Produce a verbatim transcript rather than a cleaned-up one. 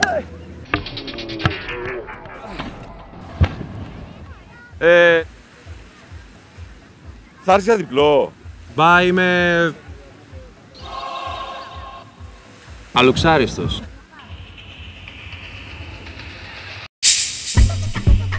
Ε, θα έρθει για διπλό. Μπα, είμαι... αλουξάριστος.